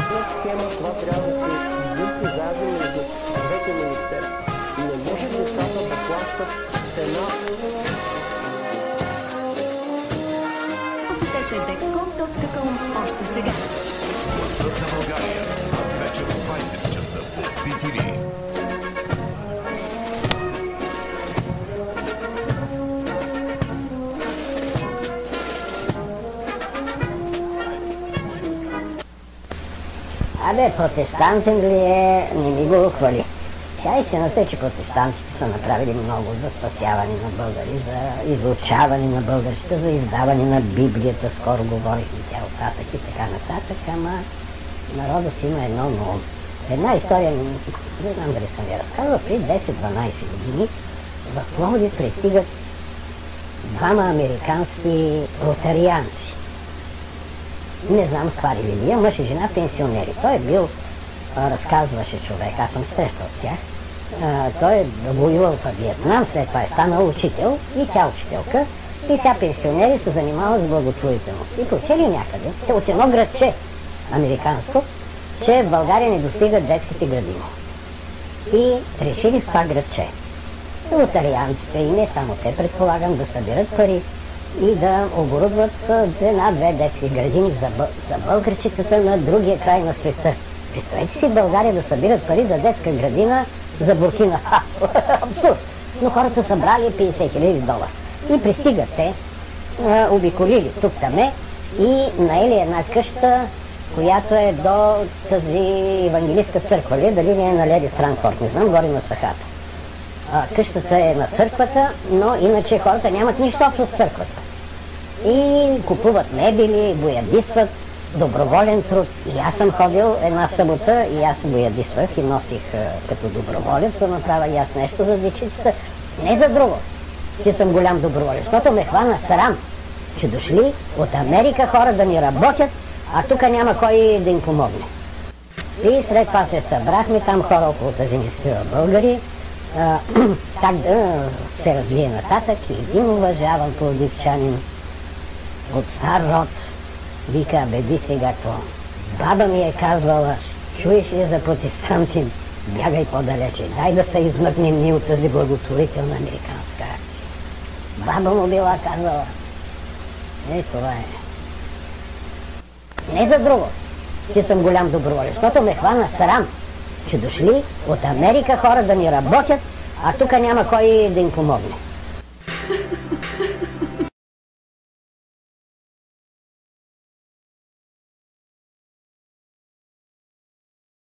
схема това трябва да се измисли заедно между двете министерства. И не може децата да плащат цена. Посетете Dexcom.com още сега. Гласът на България. Тази вечер в 20 часа по BTV. Абе, протестантен ли е, не ми го хвали. Сега истината е, че протестантите са направили много за спасяване на българи, за изучаване на българщина, за издаване на Библията. Скоро говорихме тя оттатък и така нататък, ама народа си има едно много. Една история, не знам дали съм ви разказала, при 10-12 години в Пловдив пристигат двама американски ротарианци. Не знам спари ли вие, мъж и жена пенсионери. Той е бил, разказваше човек, аз съм срещал с тях. Той е воювал в Виетнам, след това е станал учител и тя учителка. И сега пенсионери се занимават с благотворителност. И прочели някъде, от едно градче, американско, че в България не достигат детските градини. И решили в това градче ротарианците и не само те, предполагам, да събират пари и да оборудват една-две детски градини за българчетата на другия край на света. Представете си в България да събират пари за детска градина за Буркина Фасо. Абсурд! Но хората събрали $50,000. И пристигат те, обиколили тук-таме и наели една къща, която е до тази евангелистка църква ли, дали не е на Леди Странфорд, не знам, горе на Сахата. Къщата е на църквата, но иначе хората нямат нищо общо с църквата. И купуват мебели, боядисват, доброволен труд. И аз съм ходил една събота и аз боядисвах и носих като доброволец, да направя и аз нещо за дечицата. Не за друго, че съм голям доброволец, защото ме хвана срам, че дошли от Америка хора да ни работят, а тук няма кой да им помогне. И след това се събрахме там хора около тази мистрива българи, как да се развие нататък. И един уважаван пловдивчанин от стар род вика: беди сега какво? Баба ми е казвала, чуеш ли за протестанти, бягай по-далече, дай да се измъкнем ние от тази благотворителна американска акция. Баба му била казала. Това е. Не за друго, че съм голям доброволец, защото ме хвана срам, че дошли от Америка хора да ни работят, а тук няма кой да им помогне.